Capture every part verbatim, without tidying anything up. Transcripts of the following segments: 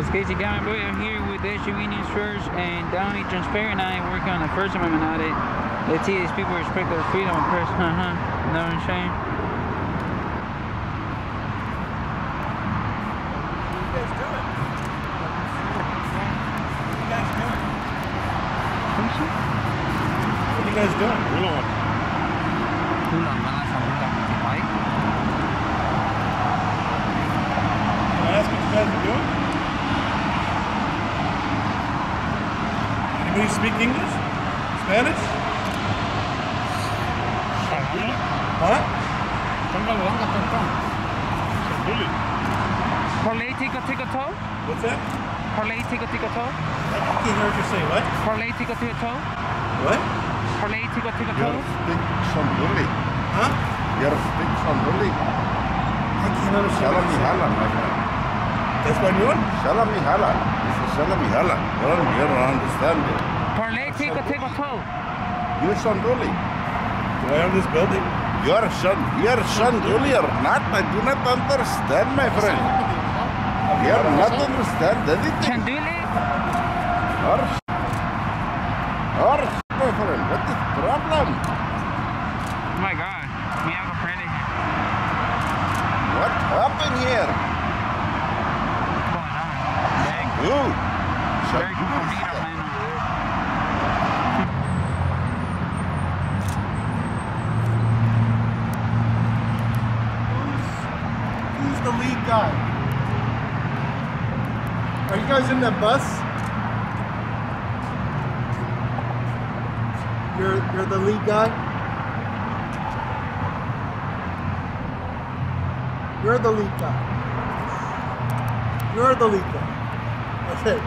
is Casey Gamboy. I'm here with Issue Union Church and Downey Transparent. I am working on the First Amendment audit. Let's see these people respect their freedom of press. Uh-huh. Know what I'm saying? What are you guys doing? What are you guys doing? What are you guys doing? Ulang. Ulang, wala sa ulang. Okay? Can I ask what you guys are doing? Anybody speak English? Spanish? Huh? Parlay tico tico toe? What's that? Parlay tico tico toe? I can't hear what you're saying. What? Parlay tico tico toe? What? Parlay tico tico You're toe? speak Sanduli. Huh? You're speak Sanduli. I can't understand. Salam what you're saying. Mihala, my friend. Español? Salam Mihala. This is Salam Mihala. You don't, you don't understand it. Parlay tico tico toe? You're Sanduli. Do I own this building? You're San, you're Sanduli or not? I do not understand, my friend. You're not understand anything. Chanduli? Or, or, my friend, what is the problem? Oh my god. Me hago pretty. What happened here? What's going on? Dang. You. Very good comida, man. Who's the lead guy? Are you guys in that bus? You're you're the lead guy? You're the lead guy. You're the lead guy. Okay.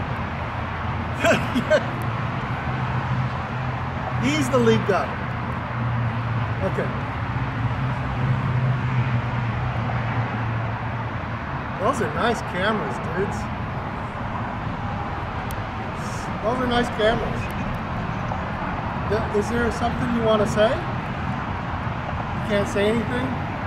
He's the lead guy. Okay. Those are nice cameras, dudes. Those are nice cameras. Th- Is there something you want to say? You can't say anything?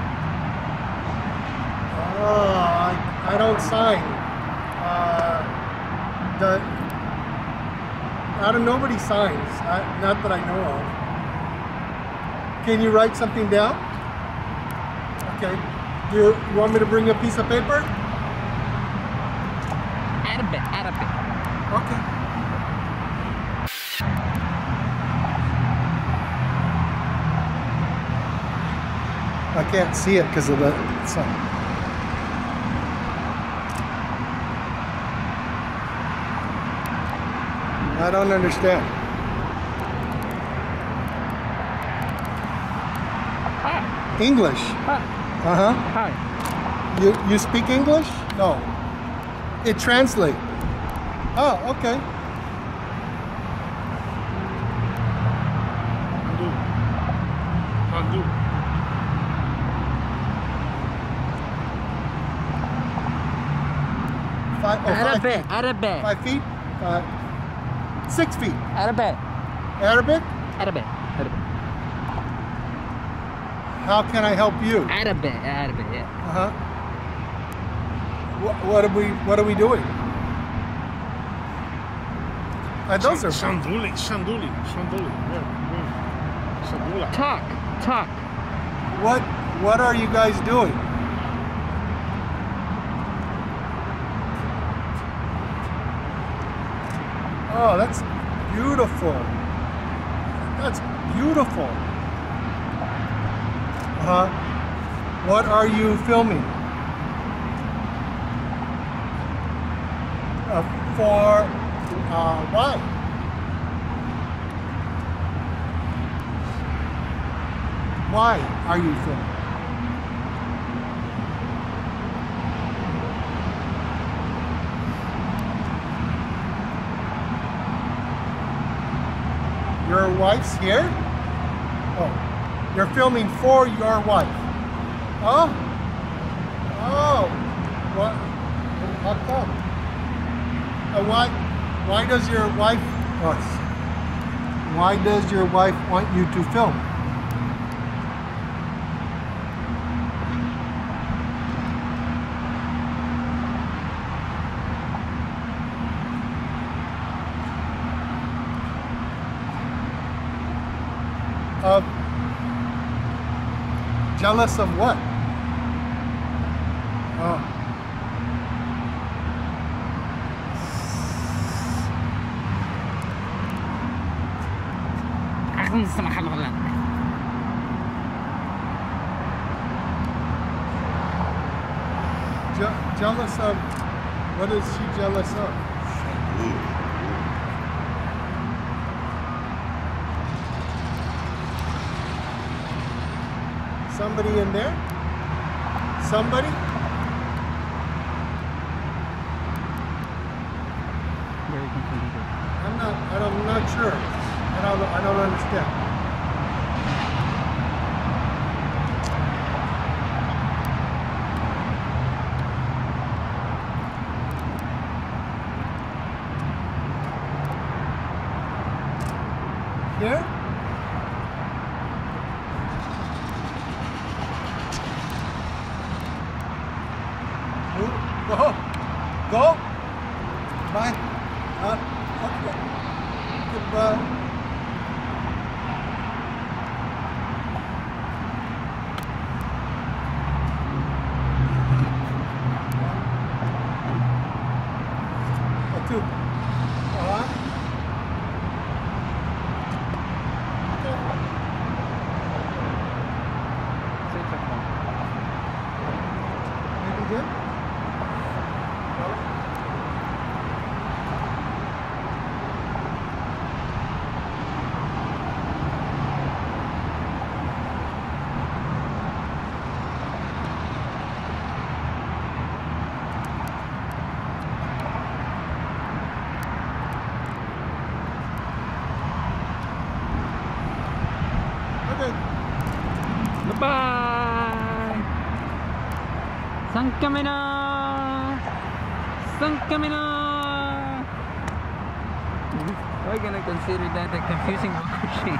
Oh, I, I don't sign. Uh, the, out of nobody signs, I, not that I know of. Can you write something down? Okay. Do you, you want me to bring a piece of paper? Add a bit, add a bit. Okay. I can't see it because of the sun. I don't understand. Hi. English. Hi. Uh-huh. Hi. You you speak English? No. It translates. Oh, okay. Five, oh, Add a five bit, feet. add a bit. Five feet? Five. Six feet. Add a bit. Arabic? Add a bit. Add a bit. How can I help you? Add a bit, add a bit, yeah. Uh-huh. What, what are we what are we doing? Uh, those are Sanduli, Sanduli, Sanduli. Sandula. Talk, talk. what what are you guys doing? Oh, that's beautiful. That's beautiful. Uh-huh. What are you filming? Uh, for uh, why? Why are you filming? Your wife's here? Oh, you're filming for your wife. Oh? Oh. What? How come? Uh, why, why does your wife, oh, why does your wife want you to film? of jealous of what? Oh. Je jealous of, what is she jealous of? Somebody in there? Somebody? Very confusing. I'm not, I don't, I'm not sure. I don't, I don't understand. Here? Go. Go. Bye. Uh, okay. Goodbye. One. Two. Uh-huh. Maybe good? Bye-bye! San kami na! San kami na! We're gonna consider that a confusing walk machine.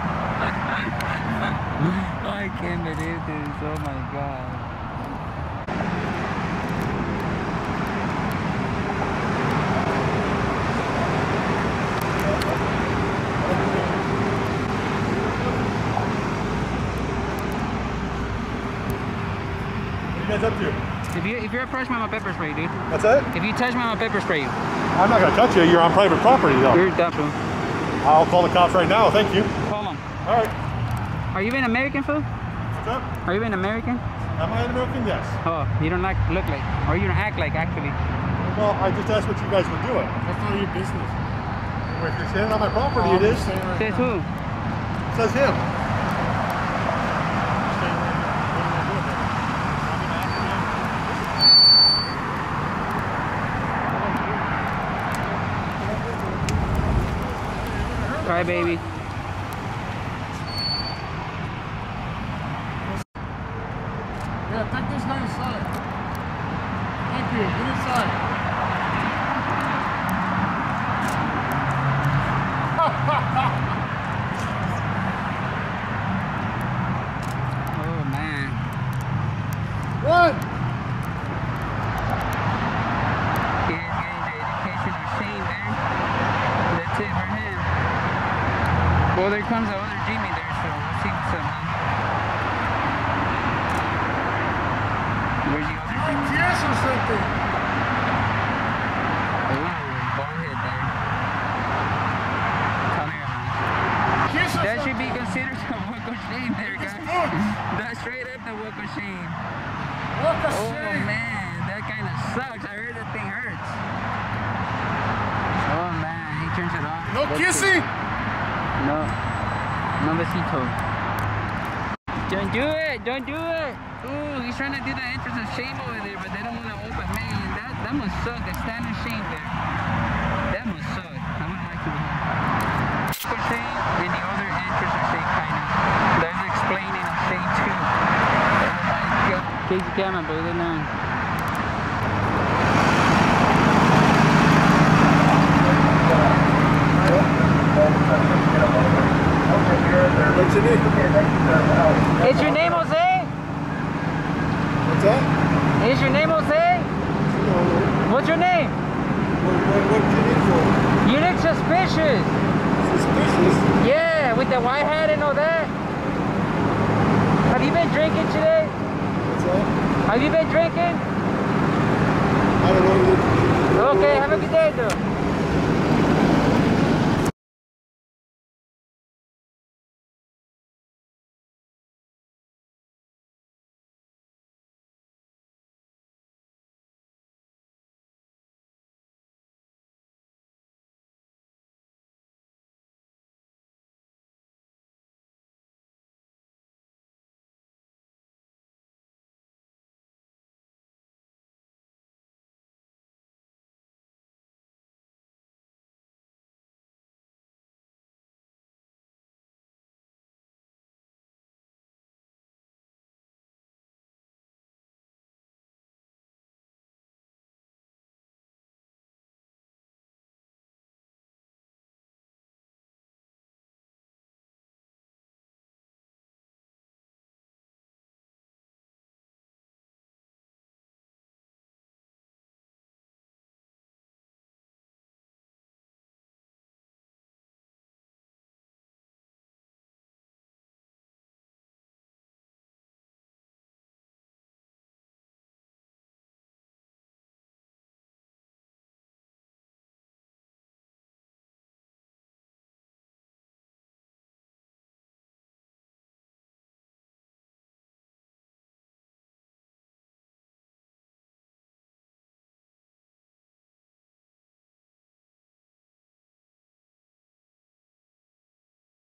I can't believe this, oh my god. What are you guys up to? If you if you approach me, I'm a pepper spray, dude. What's that? If you touch me, I'm a pepper spray you. I'm not gonna touch you. You're on private property, though. You're dumb, fool. I'll call the cops right now. Thank you. Call them. All right. Are you an American, fool? What's up? Are you an American? Am I an American? Yes. Oh, you don't like look like, or you don't act like actually. Well, I just asked what you guys were doing. That's not your business. Well, if you're standing on my property, Oh, it is. I'm saying right Says now. who? It says him. Staying right now. What am I doing then? I'm gonna ask him. Cry baby. Yeah, take this guy inside. Thank you. Get inside. Oh man. What? He is getting the education of shame, man. That's it for him. Well, there comes the other Jimmy there, so we'll see what's up, man. Where's the other Jimmy? Yes or something. Oh, bald head there. Come here, man. Kiss or That should be something. considered a walk of shame there, It's guys. books. That's straight up the walk of shame. What the Oh shit? man, that kind of sucks. I heard that thing hurts. Oh man, he turns it off. No That's kissing? it. No. No besito. Don't do it! Don't do it! Ooh, he's trying to do the entrance of shame over there, but they don't want to open. Man, that, that must suck. The standing shame there. That must suck. I wouldn't like to be here. For shame and the other entrance of shame, kind of. That's explaining of shame too. Oh my god. Casey Cameron, brother, man. What's your name? Is your name Jose? What's that? Is your name Jose? No. What's your name? What, what, what do you need for? You look suspicious. Suspicious? Yeah, with the white hat and all that. you been drinking today? What's that? Have you been drinking? I don't know. Okay, have a good day, though.